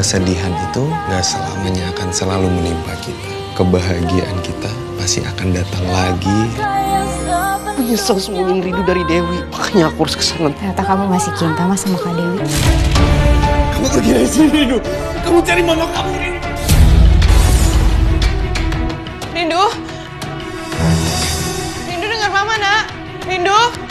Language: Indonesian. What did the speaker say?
Kesedihan itu gak selamanya akan selalu menimpa kita. Kebahagiaan kita pasti akan datang lagi. Menyesal sembunyiin rindu dari Dewi, makanya aku harus kesana. Ternyata kamu masih cinta mas sama Kak Dewi. Kamu pergi dari sini, Rindu. Kamu cari mama kamu, Rindu. Rindu? Rindu dengar mama, nak. Rindu?